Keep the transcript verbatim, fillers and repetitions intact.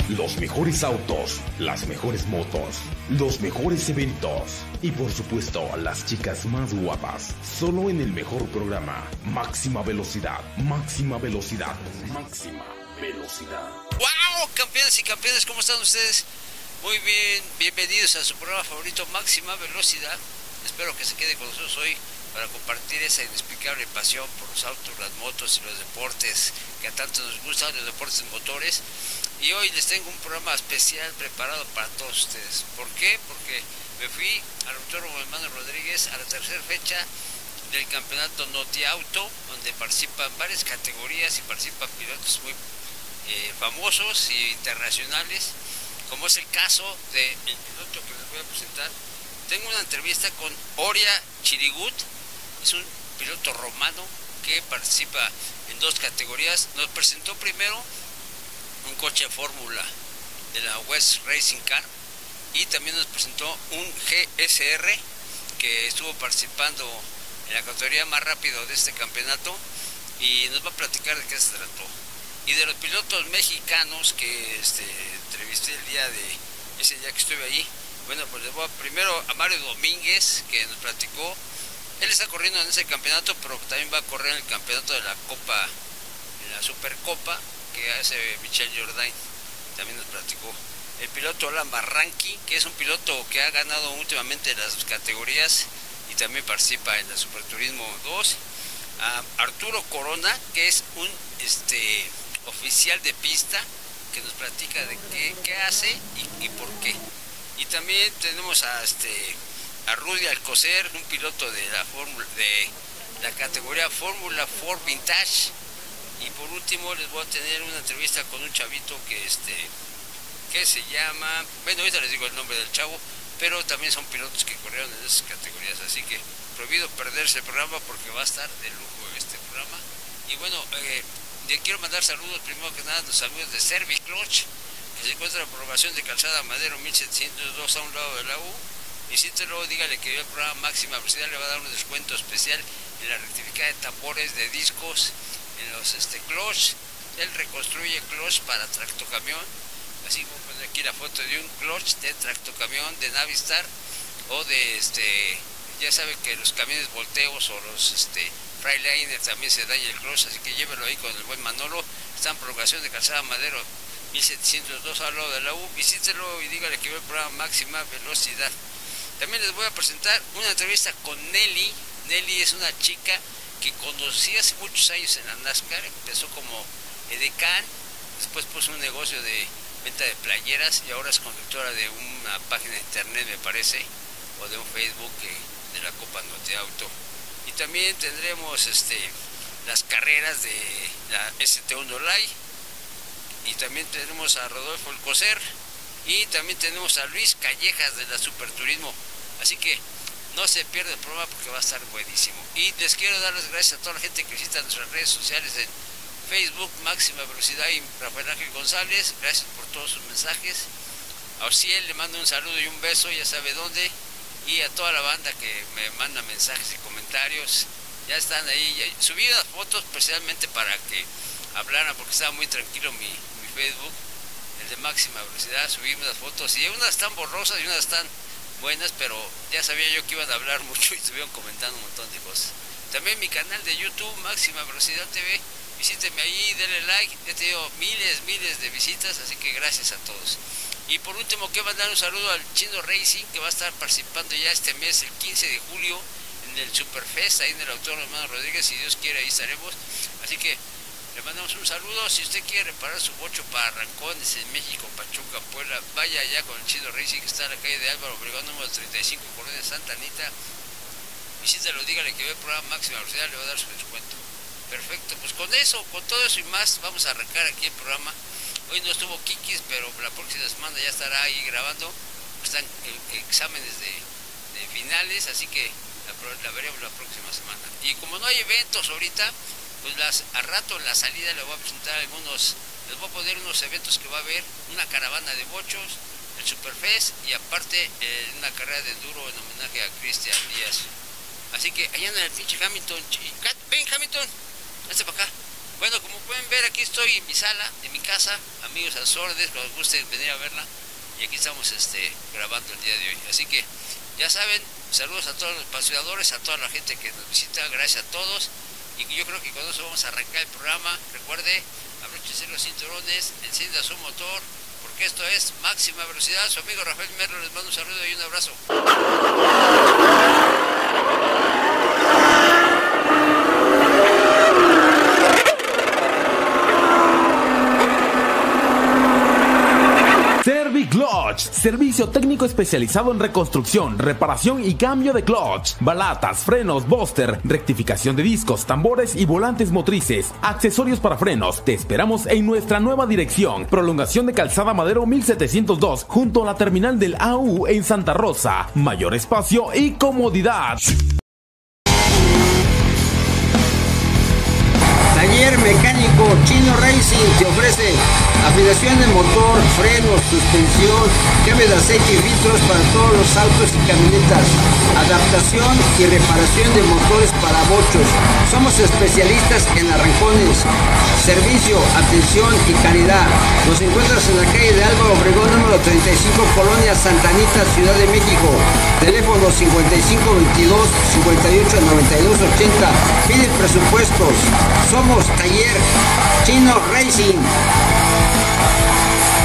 Los mejores autos, las mejores motos, los mejores eventos y por supuesto las chicas más guapas. Solo en el mejor programa, Máxima Velocidad, Máxima Velocidad, Máxima Velocidad. ¡Wow! Campeones y campeones, ¿cómo están ustedes? Muy bien, bienvenidos a su programa favorito, Máxima Velocidad. Espero que se quede con nosotros hoy para compartir esa inexplicable pasión por los autos, las motos y los deportes que a tanto nos gustan, los deportes motores. Y hoy les tengo un programa especial preparado para todos ustedes. ¿Por qué? Porque me fui al Autódromo Hermano Rodríguez a la tercera fecha del campeonato Noti Auto, donde participan varias categorías y participan pilotos muy eh, famosos e internacionales, como es el caso del piloto que les voy a presentar. Tengo una entrevista con Oria Chirigut, es un piloto romano que participa en dos categorías. Nos presentó primero un coche de fórmula de la West Racing Car y también nos presentó un G S R que estuvo participando en la categoría más rápido de este campeonato y nos va a platicar de qué se trató. Y de los pilotos mexicanos que este, entrevisté el día de ese día que estuve ahí, bueno, pues les voy a, primero a Mario Domínguez, que nos platicó. Él está corriendo en ese campeonato, pero también va a correr en el campeonato de la Copa, en la Supercopa, que hace Michel Jourdain, también nos platicó. El piloto Alan Barranqui, que es un piloto que ha ganado últimamente las categorías y también participa en la Superturismo dos. A Arturo Corona, que es un este, oficial de pista, que nos platica de qué, qué hace y, y por qué. Y también tenemos a, este, a Rudy Alcocer, un piloto de la, fórmula, de la categoría Fórmula cuatro Vintage. Y por último les voy a tener una entrevista con un chavito que, este, que se llama, bueno, ahorita les digo el nombre del chavo, pero también son pilotos que corrieron en esas categorías, así que prohibido perderse el programa porque va a estar de lujo este programa. Y bueno, eh, le quiero mandar saludos primero que nada a los amigos de Service Clutch, que se encuentra en la programación de Calzada Madero mil setecientos dos a un lado de la U. Visítelo, dígale que el programa Máxima Velocidad le va a dar un descuento especial en la rectificada de tambores de discos, en los este, clutch. Él reconstruye clutch para tractocamión, así como poner aquí la foto de un clutch de tractocamión de Navistar o de este, ya sabe que los camiones volteos o los este, Freightliner también se daña el clutch, así que llévelo ahí con el buen Manolo. Está en prolongación de Calzada Madero mil setecientos dos al lado de la U. Visítelo y dígale que ve el programa Máxima Velocidad. También les voy a presentar una entrevista con Nelly. Nelly es una chica que conocí hace muchos años en la NASCAR. Empezó como edecán, después puso un negocio de venta de playeras y ahora es conductora de una página de internet, me parece, o de un Facebook eh, de la Copa Noti Auto. Y también tendremos este, las carreras de la S T uno Live. Y también tenemos a Rodolfo Alcocer y también tenemos a Luis Callejas de la Superturismo. Así que no se pierda el programa porque va a estar buenísimo. Y les quiero dar las gracias a toda la gente que visita nuestras redes sociales en Facebook, Máxima Velocidad y Rafael Ángel González. Gracias por todos sus mensajes. A Ociel le mando un saludo y un beso, ya sabe dónde. Y a toda la banda que me manda mensajes y comentarios. Ya están ahí. Ya subí unas fotos especialmente para que hablaran porque estaba muy tranquilo mi, mi Facebook, el de Máxima Velocidad. Subí unas fotos y unas están borrosas y unas están buenas, pero ya sabía yo que iban a hablar mucho y estuvieron comentando un montón de cosas. También mi canal de YouTube, Máxima Velocidad T V, visíteme ahí, denle like. He tenido miles, miles de visitas, así que gracias a todos. Y por último quiero mandar un saludo al Chino Racing, que va a estar participando ya este mes, el quince de julio, en el Superfest, ahí en el Autódromo Hermano Rodríguez. Si Dios quiere, ahí estaremos. Así que le mandamos un saludo. Si usted quiere reparar su bocho para arrancones en México, Pachuca, Puebla, vaya allá con el Chino Racing, que está en la calle de Álvaro Obregón, número treinta y cinco, Colonia Santa Anita. Visítelo, dígale que ve el programa Máxima Velocidad, le va a dar su descuento. Perfecto, pues con eso, con todo eso y más, vamos a arrancar aquí el programa. Hoy no estuvo Kikis, pero la próxima semana ya estará ahí grabando. Están eh, exámenes de, de finales, así que la, la veremos la próxima semana. Y como no hay eventos ahorita, pues las, a rato en la salida les voy a presentar algunos, les voy a poner unos eventos que va a haber, una caravana de bochos, el Superfest y aparte eh, una carrera de enduro en homenaje a Cristian Díaz. Así que allá en el pinche Hamilton, ven Hamilton, hazte para acá, Bueno, como pueden ver, aquí estoy en mi sala, en mi casa, amigos a sus órdenes, cuando gusten venir a verla. Y aquí estamos este, grabando el día de hoy. Así que, ya saben, saludos a todos los patrocinadores, a toda la gente que nos visita, gracias a todos. Y yo creo que con eso vamos a arrancar el programa. Recuerde, abróchense los cinturones, encienda su motor, porque esto es Máxima Velocidad. Su amigo Rafael Merlo les mando un saludo y un abrazo. Serviclutch, servicio técnico especializado en reconstrucción, reparación y cambio de clutch, balatas, frenos, booster, rectificación de discos, tambores y volantes motrices, accesorios para frenos. Te esperamos en nuestra nueva dirección, prolongación de Calzada Madero mil setecientos dos, junto a la terminal del A U en Santa Rosa. Mayor espacio y comodidad. Taller Mecánico Chino Racing te ofrece afinación de motor, frenos, suspensión, cambio de aceite y filtros para todos los autos y camionetas, adaptación y reparación de motores para bochos. Somos especialistas en arrancones, servicio, atención y calidad. Nos encuentras en la calle de Álvaro Obregón, número treinta y cinco, Colonia Santa Anita, Ciudad de México. Teléfono cincuenta y cinco veintidós, cincuenta y ocho noventa y dos ochenta. Pide presupuestos. Somos Taller Chino Racing.